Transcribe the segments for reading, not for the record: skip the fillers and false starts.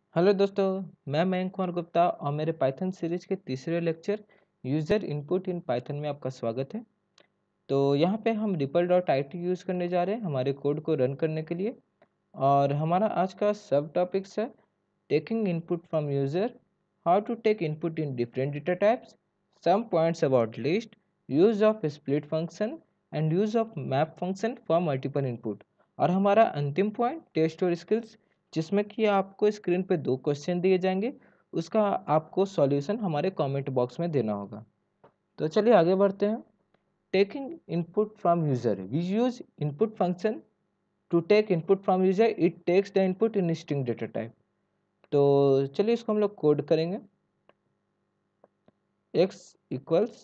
Hello दोस्तों, मैं मयंक गुप्ता और मेरे पाइथन सीरीज के तीसरे lecture user input in Python में आपका स्वागत है। तो यहाँ पे हम ripple.it यूज़ करने जा रहे हैं हमारे कोड को रन करने के लिए। और हमारा आज का सब टॉपिक्स है taking input from user, how to take input in different data types, some points about list, use of split function and use of map function for multiple input. और हमारा अंतिम पॉइंट टेस्ट और skills, जिसमें कि आपको screen पे 2 question दिए जाएंगे, उसका आपको सॉल्यूशन हमारे कमेंट बॉक्स में देना होगा। तो चलिए आगे बढ़ते हैं। Taking input from user, we use input function to take input from user, it takes the input in string data type. तो चलिए इसको हम लोग कोड करेंगे। x इक्वल्स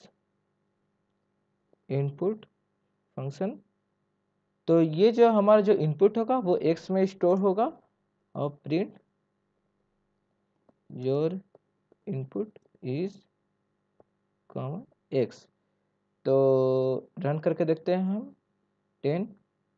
इनपुट फंक्शन, तो ये जो हमारा जो इनपुट होगा वो x में स्टोर होगा और print your input is x। तो रन करके देखते हैं हम। 10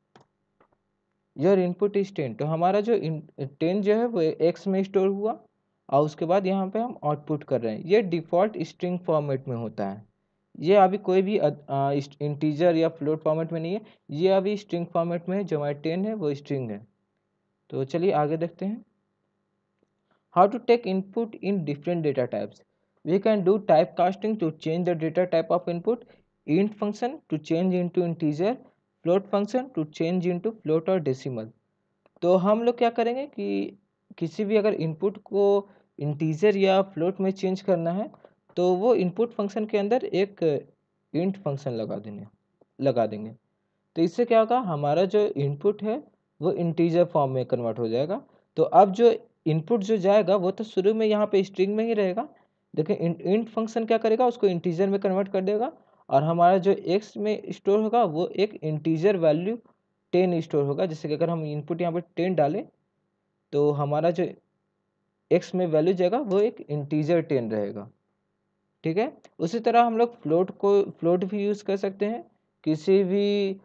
योर इनपुट इज 10, तो हमारा जो 10 जो है वो x में स्टोर हुआ और उसके बाद यहाँ पे हम आउटपुट कर रहे हैं। ये डिफ़ॉल्ट स्ट्रिंग फॉर्मेट में होता है, ये अभी कोई भी इंटीजर या फ्लोट फॉर्मेट में नहीं है, ये अभी स्ट्रिंग फॉर्मेट में है। जो हमारा 10 है वो स्ट्रिंग है। तो चलिए आगे देखते हैं। How to take input in different data types, we can do type casting to change the data type of input, int function to change into integer, float function to change into float और decimal. तो हम लोग क्या करेंगे कि किसी भी अगर इनपुट को इंटीजर या फ्लोट में चेंज करना है तो वो इनपुट फंक्शन के अंदर एक इंट फंक्शन लगा देंगे। तो इससे क्या होगा, हमारा जो इनपुट है वो इंटीजर फॉर्म में कन्वर्ट हो जाएगा। तो अब जो इनपुट जो जाएगा वो तो शुरू में यहाँ पे स्ट्रिंग में ही रहेगा, लेकिन इंट फंक्शन क्या करेगा, उसको इंटीजर में कन्वर्ट कर देगा। और हमारा जो एक्स में स्टोर होगा वो एक इंटीजर वैल्यू 10 स्टोर होगा। जैसे कि अगर हम इनपुट यहाँ पे 10 डालें तो हमारा जो एक्स में वैल्यू जाएगा वो एक इंटीजर 10 रहेगा। ठीक है। उसी तरह हम लोग फ्लोट भी यूज़ कर सकते हैं किसी भी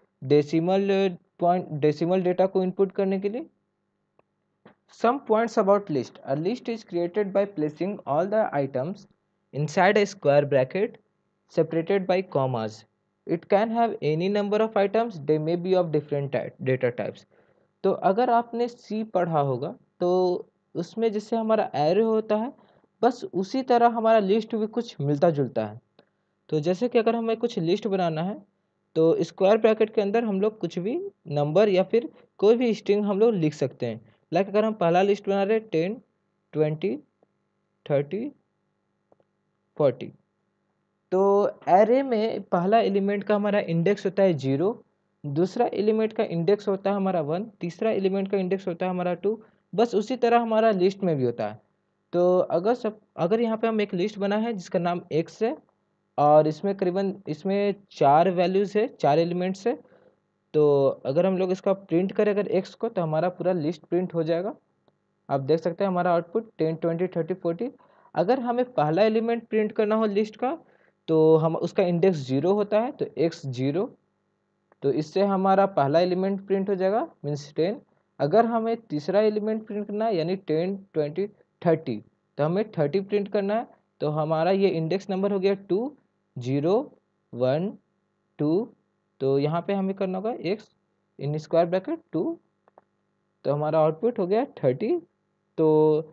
डेसिमल डेटा को इनपुट करने के लिए। Some points about list. A list is created by placing all the items inside a square bracket separated by commas. It can have any number of items, they may be of different data types. तो अगर आपने C पढ़ा होगा तो उसमें जैसे हमारा array होता है, बस उसी तरह हमारा लिस्ट भी कुछ मिलता जुलता है। तो जैसे कि अगर हमें कुछ लिस्ट बनाना है तो स्क्वायर ब्रैकेट के अंदर हम लोग कुछ भी नंबर या फिर कोई भी स्ट्रिंग हम लोग लिख सकते हैं। लाइक अगर हम पहला लिस्ट बना रहे 10, 20, 30, 40, तो एरे में पहला एलिमेंट का हमारा इंडेक्स होता है 0, दूसरा एलिमेंट का इंडेक्स होता है हमारा 1, तीसरा एलिमेंट का इंडेक्स होता है हमारा 2। बस उसी तरह हमारा लिस्ट में भी होता है। तो अगर यहाँ पे हम एक लिस्ट बना है जिसका नाम x है और इसमें करीबन इसमें 4 वैल्यूज़ है, 4 एलिमेंट्स है। तो अगर हम लोग इसका प्रिंट करें अगर x को, तो हमारा पूरा लिस्ट प्रिंट हो जाएगा। आप देख सकते हैं हमारा आउटपुट 10, 20, 30, 40। अगर हमें पहला एलिमेंट प्रिंट करना हो लिस्ट का तो हम उसका इंडेक्स 0 होता है, तो x 0, तो इससे हमारा पहला एलिमेंट प्रिंट हो जाएगा मीन्स 10। अगर हमें तीसरा एलिमेंट प्रिंट करना है यानी 10, 20, 30, तो हमें 30 प्रिंट करना है, तो हमारा ये इंडेक्स नंबर हो गया 2, 0, 1, 2। तो यहाँ पे हमें करना होगा x इन स्क्वायर ब्रैकेट 2, तो हमारा आउटपुट हो गया 30। तो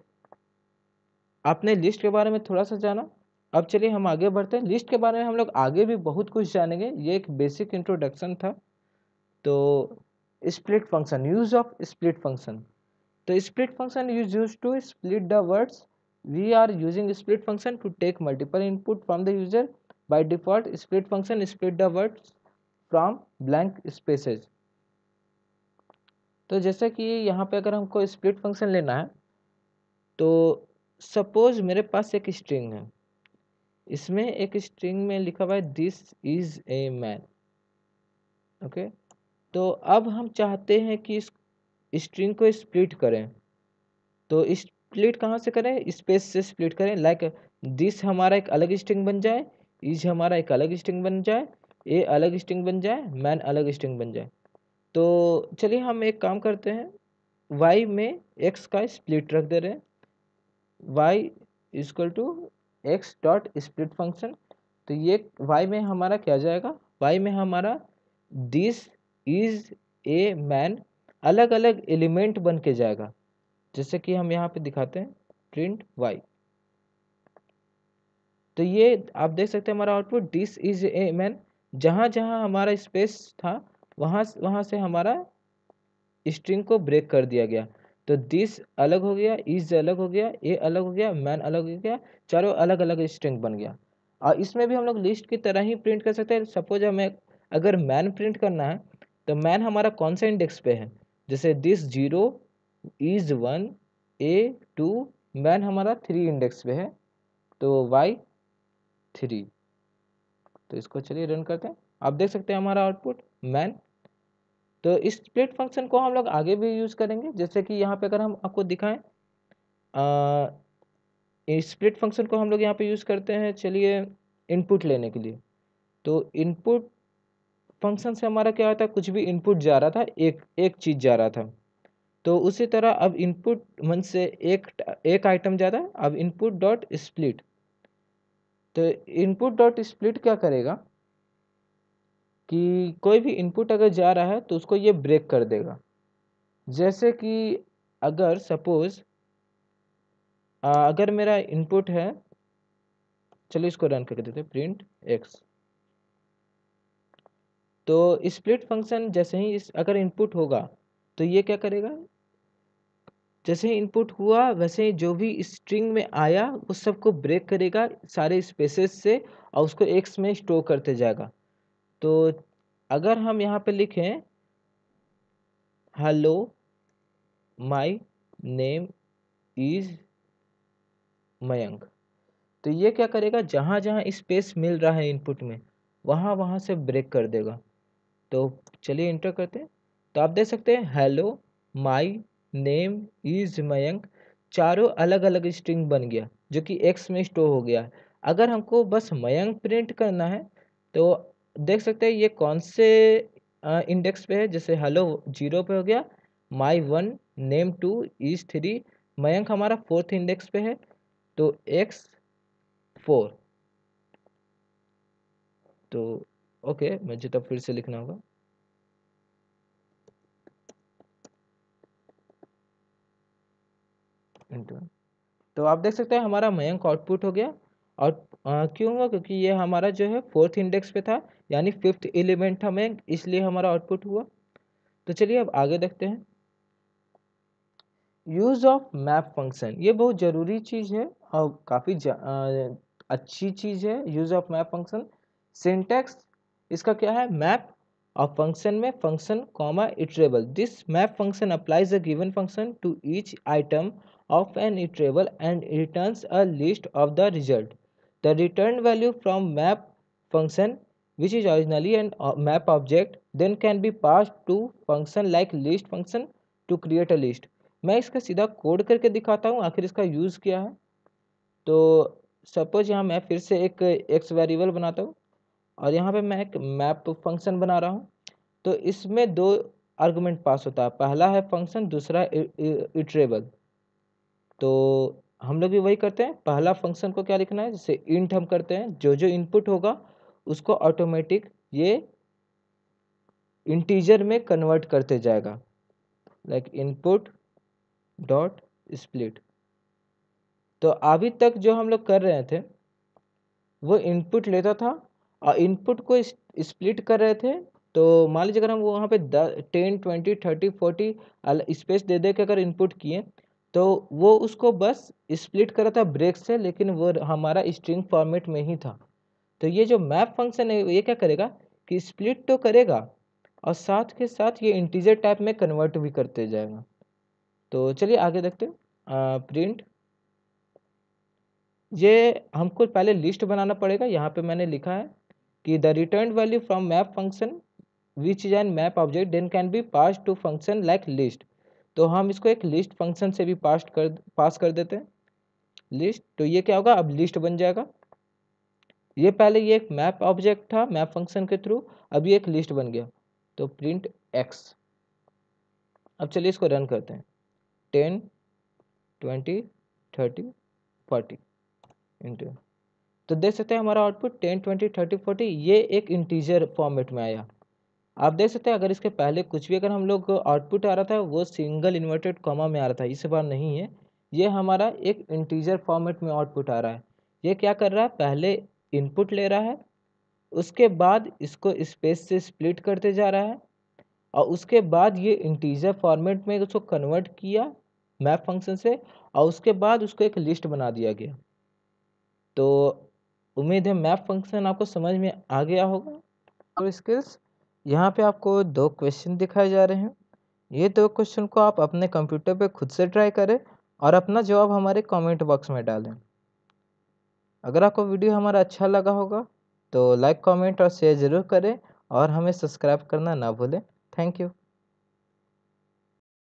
आपने लिस्ट के बारे में थोड़ा सा जाना। अब चलिए हम आगे बढ़ते हैं। लिस्ट के बारे में हम लोग आगे भी बहुत कुछ जानेंगे, ये एक बेसिक इंट्रोडक्शन था। तो split function, use of split function. तो split function is used to split the words. We are using split function to take multiple input from the user. By default split function split the words from blank spaces. तो जैसे कि यहाँ पे अगर हमको split function लेना है तो सपोज मेरे पास एक स्ट्रिंग है, इसमें एक स्ट्रिंग में लिखा हुआ है this is a man. Okay, तो अब हम चाहते हैं कि इस स्ट्रिंग को स्प्लिट करें। तो स्प्लिट कहाँ से करें, स्पेस से स्प्लिट करें। लाइक दिस हमारा एक अलग स्ट्रिंग बन जाए, इज हमारा एक अलग स्ट्रिंग बन जाए, ए अलग स्ट्रिंग बन जाए, मैन अलग स्ट्रिंग बन जाए। तो चलिए हम एक काम करते हैं, वाई में एक्स का स्प्लिट रख दे रहे हैं। y equal to X dot split function. तो ये y में हमारा क्या जाएगा, y में हमारा दिस इज ए मैन अलग अलग एलिमेंट बन के जाएगा, जैसे कि हम यहाँ पे दिखाते हैं प्रिंट y। तो ये आप देख सकते हैं हमारा output this is a man, जहाँ जहाँ हमारा स्पेस था वहाँ वहाँ से हमारा स्ट्रिंग को ब्रेक कर दिया गया। तो दिस अलग हो गया, इज अलग हो गया, ए अलग हो गया, मैन अलग हो गया, चारों अलग अलग स्ट्रिंग बन गया। और इसमें भी हम लोग लिस्ट की तरह ही प्रिंट कर सकते हैं। सपोज हमें अगर मैन प्रिंट करना है तो मैन हमारा कौन सा इंडेक्स पे है, जैसे दिस 0 इज 1 ए 2, मैन हमारा 3 इंडेक्स पे है, तो वाई 3। तो इसको चलिए रन करते हैं, आप देख सकते हैं हमारा आउटपुट मैन। तो इस स्प्लिट फंक्शन को हम लोग आगे भी यूज़ करेंगे, जैसे कि यहाँ पे अगर हम आपको दिखाएं स्प्लिट फंक्शन को हम लोग यहाँ पे यूज़ करते हैं, चलिए इनपुट लेने के लिए। तो इनपुट फंक्शन से हमारा क्या होता है, कुछ भी इनपुट जा रहा था, एक एक चीज़ जा रहा था, तो उसी तरह अब इनपुट मन से एक आइटम जा रहा है, अब इनपुट डॉट स्प्लिट। तो इनपुट डॉट स्प्लिट क्या करेगा कि कोई भी इनपुट अगर जा रहा है तो उसको ये ब्रेक कर देगा। जैसे कि अगर सपोज अगर मेरा इनपुट है, चलिए इसको रन करके देते हैं प्रिंट एक्स। तो स्प्लिट फंक्शन जैसे ही अगर इनपुट होगा तो ये क्या करेगा, जैसे ही इनपुट हुआ वैसे ही जो भी स्ट्रिंग में आया उस सबको ब्रेक करेगा सारे स्पेसेस से और उसको एक्स में स्टोर करते जाएगा। तो अगर हम यहाँ पे लिखें hello my name is Mayank, तो ये क्या करेगा, जहाँ जहाँ स्पेस मिल रहा है इनपुट में वहाँ वहाँ से ब्रेक कर देगा। तो चलिए इंटर करते हैं, तो आप देख सकते हैं hello my name is Mayank, चारों अलग अलग स्ट्रिंग बन गया जो कि एक्स में स्टोर हो गया है। अगर हमको बस मयंक प्रिंट करना है तो देख सकते हैं ये कौन से इंडेक्स पे है, जैसे हेलो 0 पे हो गया, माय 1 नेम 2 इज 3, मयंक हमारा 4th इंडेक्स पे है, तो एक्स 4। तो ओके, मुझे तो फिर से लिखना होगा इंटू। तो आप देख सकते हैं हमारा मयंक आउटपुट हो गया। और क्यों हुआ, क्योंकि ये हमारा जो है 4th इंडेक्स पे था, यानी 5th एलिमेंट था मयंक, इसलिए हमारा आउटपुट हुआ। तो चलिए अब आगे देखते हैं यूज ऑफ मैप फंक्शन। ये बहुत ज़रूरी चीज़ है और काफ़ी अच्छी चीज़ है use of map function. Syntax इसका क्या है, मैप और फंक्शन में function comma iterable, this map function applies a given function to each item of an iterable and returns a list of the result. The returned value from map function, which is originally an map object, then can be passed to function like list function to create a list. मैं इसका सीधा code करके दिखाता हूँ आखिर इसका use क्या है। तो सपोज यहाँ मैं फिर से एक एक्स वेरिएबल बनाता हूँ और यहाँ पे मैं एक मैप फंक्शन बना रहा हूँ। तो इसमें दो आर्गुमेंट पास होता है, पहला है फंक्शन, दूसरा इटरेबल। तो हम लोग भी वही करते हैं, पहला फंक्शन को क्या लिखना है, जैसे इंट हम करते हैं, जो जो इनपुट होगा उसको ऑटोमेटिक ये इंटीजर में कन्वर्ट करते जाएगा, लाइक इनपुट डॉट स्प्लिट। तो अभी तक जो हम लोग कर रहे थे वो इनपुट लेता था और इनपुट को स्प्लिट कर रहे थे। तो मान लीजिए अगर हम वहाँ पे 10 20 30 40 स्पेस दे दे के अगर इनपुट किए तो वो उसको बस स्प्लिट कर रहा था ब्रेक से, लेकिन वो हमारा स्ट्रिंग फॉर्मेट में ही था। तो ये जो मैप फंक्शन है ये क्या करेगा कि स्प्लिट तो करेगा और साथ के साथ ये इंटीजर टाइप में कन्वर्ट भी करते जाएगा। तो चलिए आगे देखते हैं प्रिंट। ये हमको पहले लिस्ट बनाना पड़ेगा। यहाँ पे मैंने लिखा है कि the return value from map function which is an map object then can be pass to function like list. तो हम इसको एक लिस्ट फंक्शन से भी पास कर देते हैं लिस्ट। तो ये क्या होगा, अब लिस्ट बन जाएगा। ये पहले ये एक मैप ऑब्जेक्ट था मैप फंक्शन के थ्रू, अब ये एक लिस्ट बन गया। तो प्रिंट एक्स। अब चलिए इसको रन करते हैं 10 20 30 40 इंटू, तो देख सकते हैं हमारा आउटपुट 10 20 30 40 ये एक इंटीजर फॉर्मेट में आया। आप देख सकते हैं अगर इसके पहले कुछ भी अगर हम लोग आउटपुट आ रहा था वो सिंगल इन्वर्टेड कॉमा में आ रहा था, इस बार नहीं है, ये हमारा एक इंटीजर फॉर्मेट में आउटपुट आ रहा है। ये क्या कर रहा है, पहले इनपुट ले रहा है, उसके बाद इसको स्पेस से स्प्लिट करते जा रहा है, और उसके बाद ये इंटीजर फॉर्मेट में उसको कन्वर्ट किया मैप फंक्शन से, और उसके बाद उसको एक लिस्ट बना दिया गया। तो उम्मीद है मैप फंक्शन आपको समझ में आ गया होगा। तो स्किल्स यहाँ पे आपको 2 क्वेश्चन दिखाए जा रहे हैं। ये 2 क्वेश्चन को आप अपने कंप्यूटर पे खुद से ट्राई करें और अपना जवाब हमारे कमेंट बॉक्स में डालें। अगर आपको वीडियो हमारा अच्छा लगा होगा तो लाइक, कमेंट और शेयर ज़रूर करें, और हमें सब्सक्राइब करना ना भूलें। Thank you.